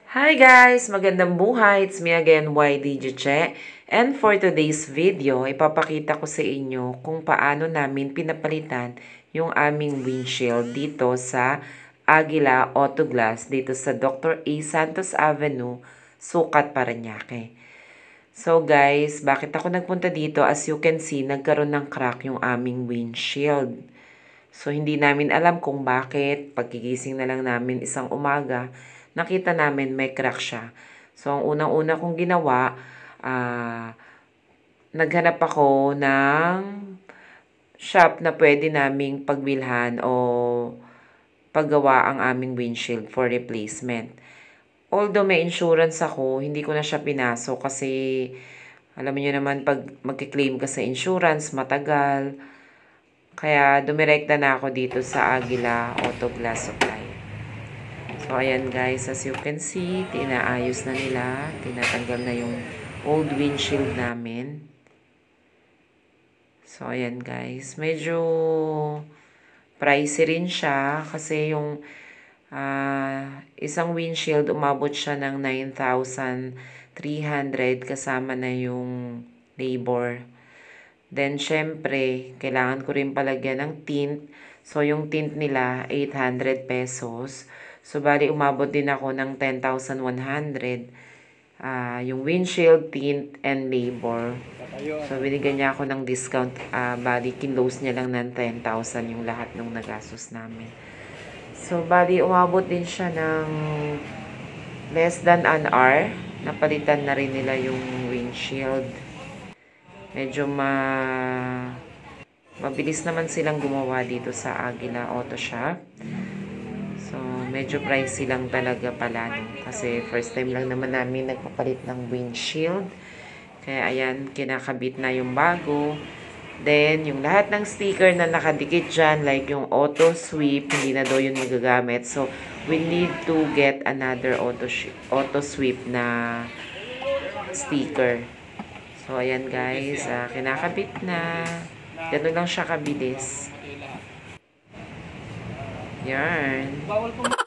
Hi guys! Magandang buhay! It's me again, YD Juche. And for today's video, ipapakita ko sa inyo kung paano namin pinapalitan yung aming windshield dito sa Aguila Auto Glass dito sa Dr. A. Santos Avenue, Sucat, Parañaque. So guys, bakit ako nagpunta dito? As you can see, nagkaroon ng crack yung aming windshield. So, hindi namin alam kung bakit. Pagkigising na lang namin isang umaga, nakita namin may crack siya. So, ang unang-una kong ginawa, naghanap ako ng shop na pwede naming pagbilhan o paggawa ang aming windshield for replacement. Although may insurance ako, hindi ko na siya pinasok kasi alam niyo naman pag magki-claim ka sa insurance, matagal. Kaya dumirekta na ako dito sa Aguila Auto Glass Supply. So ayan guys, as you can see, tinaayos na nila, tinatanggal na yung old windshield namin. So ayan guys, medyo pricey rin siya kasi yung isang windshield umabot siya ng 9,300 kasama na yung labor. Then, syempre, kailangan ko rin palagyan ng tint. So, yung tint nila, 800 pesos. So, bali, umabot din ako ng 10,100. Yung windshield, tint, and labor. So, binigyan niya ako ng discount. Bali, kinlose niya lang ng 10,000 yung lahat ng nagastos namin. So, bali, umabot din siya ng less than an hour. Napalitan na rin nila yung windshield. Medyo mabilis naman silang gumawa dito sa Aguila Auto Shop. So, medyo pricey lang talaga pala, no? Kasi first time lang naman namin nagpapalit ng windshield. Kaya ayan, kinakabit na yung bago. Then, yung lahat ng sticker na nakadikit dyan, like yung auto sweep, hindi na daw yun magagamit. So, we need to get another auto sweep na sticker. So, ayan guys, kinakabit na. Ganun lang siya kabilis. Yan.